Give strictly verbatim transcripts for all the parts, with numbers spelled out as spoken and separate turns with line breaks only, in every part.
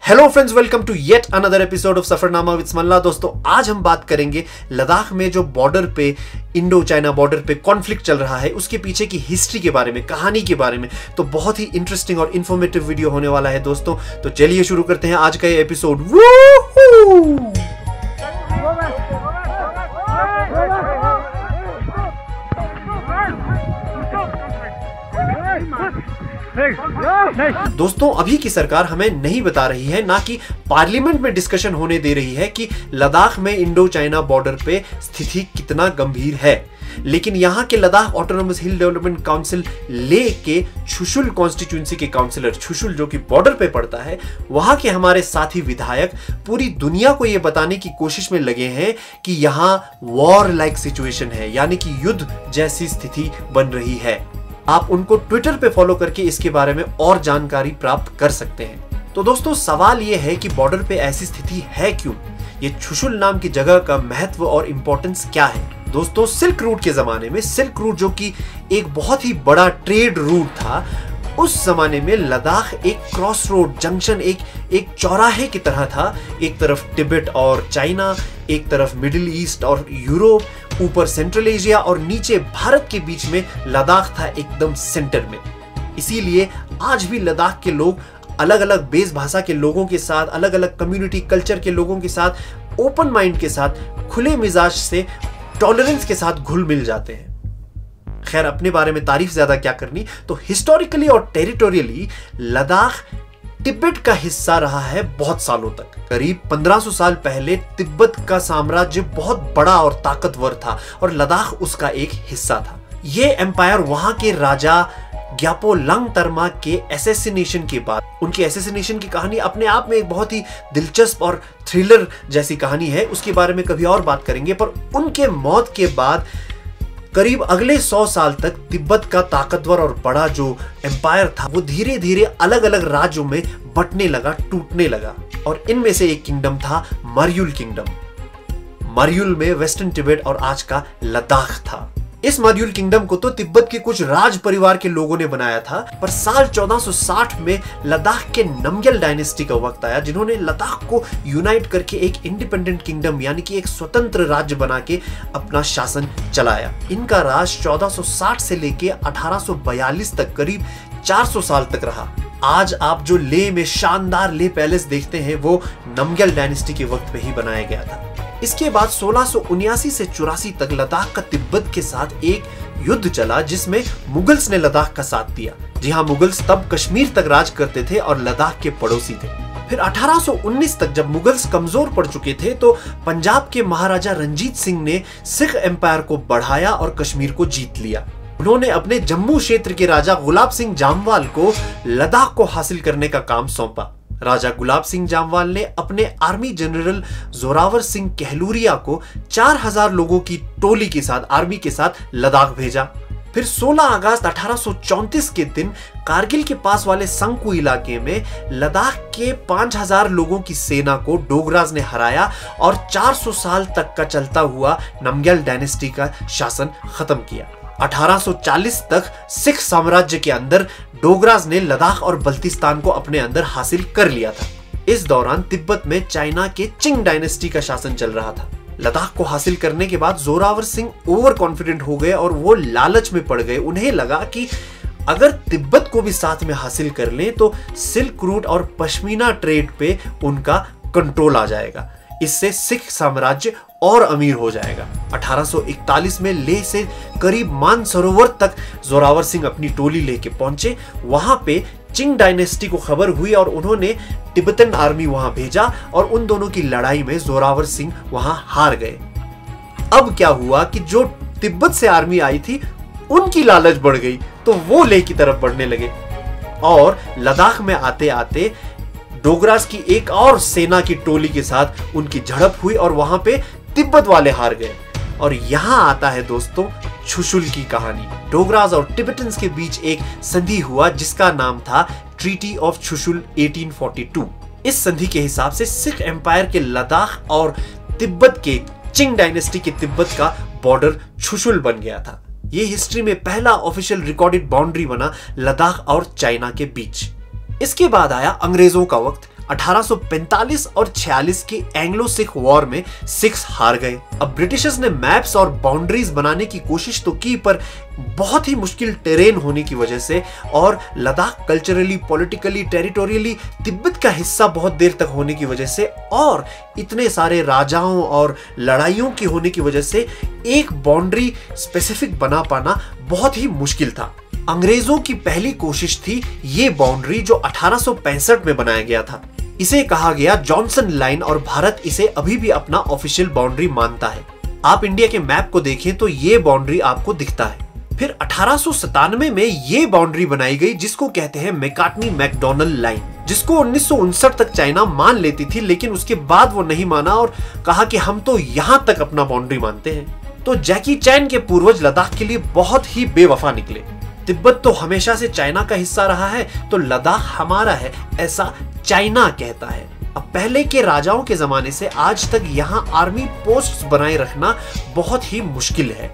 Hello friends, welcome to yet another episode of सफरनामा with स्मनला। दोस्तों, आज हम बात करेंगे लद्दाख में जो बॉर्डर पे इंडो चाइना बॉर्डर पे कॉन्फ्लिक्ट चल रहा है उसके पीछे की हिस्ट्री के बारे में, कहानी के बारे में। तो बहुत ही इंटरेस्टिंग और इन्फॉर्मेटिव वीडियो होने वाला है दोस्तों। तो चलिए शुरू करते हैं आज का ये एपिसोड। दोस्तों, अभी की सरकार हमें नहीं बता रही है, ना कि पार्लियामेंट में डिस्कशन होने दे रही है कि लद्दाख में इंडो चाइना बॉर्डर पे स्थिति कितना गंभीर है। लेकिन यहाँ के Ladakh autonomous hill development council Leh के छुशुल कॉन्स्टिट्यूंसी के काउंसिलर, छुशुल जो कि बॉर्डर पे पड़ता है, वहां के हमारे साथी विधायक पूरी दुनिया को यह बताने की कोशिश में लगे हैं कि यहाँ वॉर लाइक सिचुएशन है, यानी कि युद्ध जैसी स्थिति बन रही है। आप उनको ट्विटर पे फॉलो करके इसके बारे में और जानकारी प्राप्त कर सकते हैं। तो दोस्तों, सवाल यह है कि बॉर्डर पे ऐसी स्थिति है क्यों? ये छुशुल नाम की जगह का महत्व और इंपॉर्टेंस क्या है? दोस्तों, सिल्क रूट के जमाने में, सिल्क रूट जो कि एक बहुत ही बड़ा ट्रेड रूट था, उस जमाने में लद्दाख एक क्रॉस रोड जंक्शन, एक एक चौराहे की तरह था। एक तरफ तिब्बत और चाइना, एक तरफ मिडिल ईस्ट और यूरोप, ऊपर सेंट्रल एशिया और नीचे भारत के बीच में लद्दाख था एकदम सेंटर में। इसीलिए आज भी लद्दाख के लोग अलग अलग बेस भाषा के लोगों के साथ, अलग अलग कम्युनिटी कल्चर के लोगों के साथ, ओपन माइंड के साथ, खुले मिजाज से, टॉलरेंस के साथ घुल मिल जाते हैं। खैर, अपने बारे में तारीफ ज्यादा क्या करनी। तो हिस्टोरिकली और टेरिटोरियली लद्दाख तिब्बत का हिस्सा रहा है बहुत सालों तक। करीब पंद्रह सौ साल पहले तिब्बत का साम्राज्य बहुत बड़ा और ताकतवर था और लद्दाख उसका एक हिस्सा था। ये एम्पायर वहां के राजा ग्यापो लंगतरमा के एसेसिनेशन के बाद, उनके एसेसिनेशन की कहानी अपने आप में एक बहुत ही दिलचस्प और थ्रिलर जैसी कहानी है, उसके बारे में कभी और बात करेंगे। पर उनके मौत के बाद करीब अगले सौ साल तक तिब्बत का ताकतवर और बड़ा जो एम्पायर था वो धीरे धीरे अलग अलग राज्यों में बंटने लगा, टूटने लगा। और इनमें से एक किंगडम था मर्युल किंगडम। मर्युल में वेस्टर्न तिब्बत और आज का लद्दाख था। इस मर्युल किंगडम को तो तिब्बत के कुछ राज परिवार के लोगों ने बनाया था, पर साल चौदह सौ साठ में लद्दाख के नमग्याल डायनेस्टी का वक्त आया, जिन्होंने लद्दाख को यूनाइट करके एक इंडिपेंडेंट किंगडम यानी कि एक स्वतंत्र राज्य बना के अपना शासन चलाया। इनका राज चौदह सौ साठ से लेके अठारह सौ बयालीस तक करीब चार सौ साल तक रहा। आज आप जो ले में शानदार ले पैलेस देखते हैं वो नमग्याल डायनेस्टी के वक्त में ही बनाया गया था। इसके बाद सोलह सौ उन्यासी से चौरासी तक लद्दाख का तिब्बत के साथ एक युद्ध चला, जिसमें मुगल्स ने लद्दाख का साथ दिया। जी हाँ, मुगल्स तब कश्मीर तक राज करते थे और लद्दाख के पड़ोसी थे। फिर अठारह सौ उन्नीस तक जब मुगल्स कमजोर पड़ चुके थे तो पंजाब के महाराजा रंजीत सिंह ने सिख एम्पायर को बढ़ाया और कश्मीर को जीत लिया। उन्होंने अपने जम्मू क्षेत्र के राजा गुलाब सिंह जामवाल को लद्दाख को हासिल करने का काम सौंपा। राजा गुलाब सिंह जामवाल ने अपने आर्मी जनरल जोरावर सिंह कहलूरिया को चार हज़ार लोगों की टोली के साथ, आर्मी के साथ लद्दाख भेजा। फिर सोलह अगस्त अठारह सौ चौंतीस के दिन कारगिल के पास वाले संकू इलाके में लद्दाख के पांच हज़ार लोगों की सेना को डोगराज ने हराया और चार सौ साल तक का चलता हुआ नमग्याल डायनेस्टी का शासन खत्म किया। अठारह सौ चालीस तक सिख साम्राज्य के अंदर डोगराज ने लद्दाख और बल्तिस्तान को अपने अंदर हासिल कर लिया था। इस दौरान तिब्बत में चाइना के चिंग डायनेस्टी का शासन चल रहा था। लद्दाख को हासिल करने के बाद जोरावर सिंह ओवर कॉन्फिडेंट हो गए और वो लालच में पड़ गए। उन्हें लगा कि अगर तिब्बत को भी साथ में हासिल कर लें तो सिल्क रूट और पश्मीना ट्रेड पे उनका कंट्रोल आ जाएगा। इससे सिख साम्राज्य और अमीर हो जाएगा। अठारह सौ इकतालीस में लेह से करीब मानसरोवर तक जोरावर सिंह अपनी टोली लेके पहुंचे। वहां पे चिंग डायनेस्टी को खबर हुई और उन्होंने तिब्बतन आर्मी वहां भेजा और उन दोनों की लड़ाई में जोरावर सिंह वहां हार गए। अब क्या हुआ कि जो तिब्बत से आर्मी आई थी उनकी लालच बढ़ गई, तो वो लेह की तरफ बढ़ने लगे और लद्दाख में आते आते डोगराज की एक और सेना की टोली के साथ उनकी झड़प हुई और वहां पे तिब्बत वाले हार गए। और यहां आता है दोस्तों छुशुल की कहानी। डोगराज और टिबेटन्स के बीच एक संधि हुआ जिसका नाम था ट्रीटी ऑफ छुशुल अठारह सौ बयालीस। इस संधि के हिसाब से सिख एम्पायर के लद्दाख और तिब्बत के चिंग डायनेस्टी के तिब्बत का बॉर्डर छुशुल बन गया था। यह हिस्ट्री में पहला ऑफिशियल रिकॉर्डेड बाउंड्री बना लद्दाख और चाइना के बीच। इसके बाद आया अंग्रेजों का वक्त। अठारह सौ पैंतालीस और छियालीस के एंग्लो सिख वॉर में सिख्स हार गए। अब ब्रिटिशर्स ने मैप्स और बाउंड्रीज बनाने की कोशिश तो की, पर बहुत ही मुश्किल टेरेन होने की वजह से और Ladakh culturally, politically, territorially Tibet का हिस्सा बहुत देर तक होने की वजह से और इतने सारे राजाओं और लड़ाइयों की होने की वजह से एक बाउंड्री स्पेसिफिक बना पाना बहुत ही मुश्किल था। अंग्रेजों की पहली कोशिश थी ये बाउंड्री जो अठारह सौ पैंसठ में बनाया गया था। इसे कहा गया जॉनसन लाइन और भारत इसे अभी भी अपना ऑफिशियल बाउंड्री मानता है। आप इंडिया के मैप को देखें तो ये बाउंड्री आपको दिखता है। फिर अठारह सौ सतानवे में ये बाउंड्री बनाई गई जिसको कहते हैं मैकार्टनी मैकडोनल्ड लाइन, जिसको उन्नीस सौ उनसठ तक चाइना मान लेती थी, लेकिन उसके बाद वो नहीं माना और कहा कि हम तो यहां तक अपना बाउंड्री मानते हैं। तो जैकी चैन के पूर्वज लद्दाख के लिए बहुत ही बेवफा निकले। तिब्बत तो हमेशा से चाइना का हिस्सा रहा है, तो लद्दाख हमारा है ऐसा चाइना कहता है। अब पहले के राजाओं के जमाने से आज तक यहाँ आर्मी पोस्ट्स बनाए रखना बहुत ही मुश्किल है।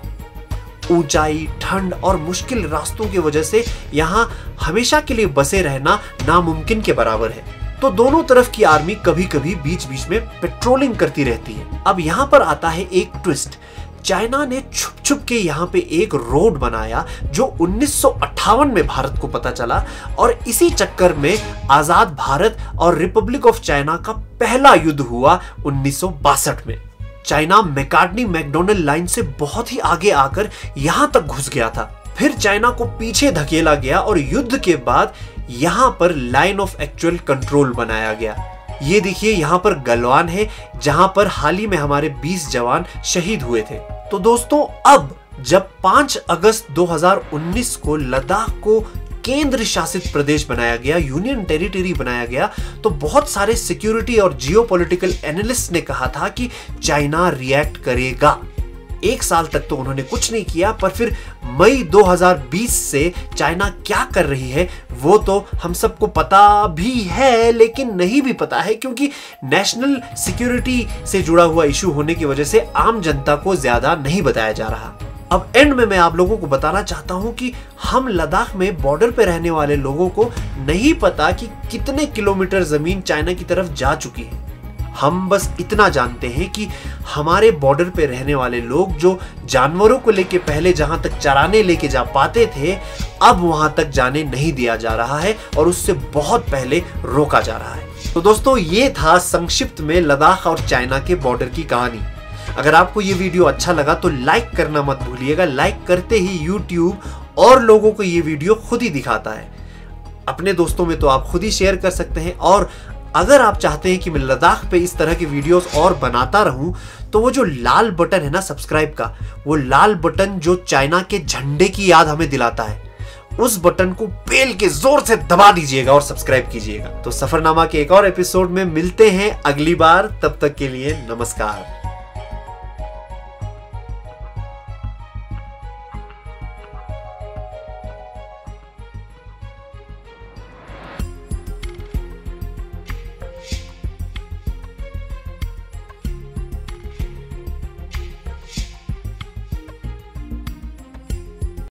ऊंचाई, ठंड और मुश्किल रास्तों की वजह से यहाँ हमेशा के लिए बसे रहना नामुमकिन के बराबर है। तो दोनों तरफ की आर्मी कभी कभी बीच बीच में पेट्रोलिंग करती रहती है। अब यहाँ पर आता है एक ट्विस्ट। चाइना ने छुप छुप के यहाँ पे एक रोड बनाया जो उन्नीस सौ अट्ठावन में भारत को पता चला, और इसी चक्कर में आजाद भारत और रिपब्लिक ऑफ चाइना का पहला युद्ध हुआ उन्नीस सौ बासठ में। चाइना मैकार्टनी मैकडोनल्ड लाइन से बहुत ही आगे आकर यहां तक घुस गया था। फिर चाइना को पीछे धकेला गया और युद्ध के बाद यहां पर लाइन ऑफ एक्चुअल कंट्रोल बनाया गया। ये देखिए यहाँ पर गलवान है जहां पर हाल ही में हमारे बीस जवान शहीद हुए थे। तो दोस्तों, अब जब पाँच अगस्त दो हज़ार उन्नीस को लद्दाख को केंद्र शासित प्रदेश बनाया गया, यूनियन टेरिटरी बनाया गया, तो बहुत सारे सिक्योरिटी और जियोपॉलिटिकल एनालिस्ट ने कहा था कि चाइना रिएक्ट करेगा। एक साल तक तो उन्होंने कुछ नहीं किया, पर फिर मई दो हज़ार बीस से चाइना क्या कर रही है वो तो हम सबको पता भी है, लेकिन नहीं भी पता है क्योंकि नेशनल सिक्योरिटी से जुड़ा हुआ इशू होने की वजह से आम जनता को ज्यादा नहीं बताया जा रहा। अब एंड में मैं आप लोगों को बताना चाहता हूं कि हम लद्दाख में बॉर्डर पे रहने वाले लोगों को नहीं पता कि कितने किलोमीटर जमीन चाइना की तरफ जा चुकी है। हम बस इतना जानते हैं कि हमारे बॉर्डर पे रहने वाले लोग जो जानवरों को लेके पहले जहां तक चराने लेके जा पाते थे, अब वहां तक जाने नहीं दिया जा रहा है और उससे बहुत पहले रोका जा रहा है। तो दोस्तों, ये था संक्षिप्त में लद्दाख और चाइना के बॉर्डर की कहानी। अगर आपको ये वीडियो अच्छा लगा तो लाइक करना मत भूलिएगा। लाइक करते ही यूट्यूब और लोगों को ये वीडियो खुद ही दिखाता है। अपने दोस्तों में तो आप खुद ही शेयर कर सकते हैं, और अगर आप चाहते हैं कि मैं लद्दाख पे इस तरह की वीडियोस और बनाता रहूं तो वो जो लाल बटन है ना सब्सक्राइब का, वो लाल बटन जो चाइना के झंडे की याद हमें दिलाता है, उस बटन को पेल के जोर से दबा दीजिएगा और सब्सक्राइब कीजिएगा। तो सफरनामा के एक और एपिसोड में मिलते हैं अगली बार, तब तक के लिए नमस्कार।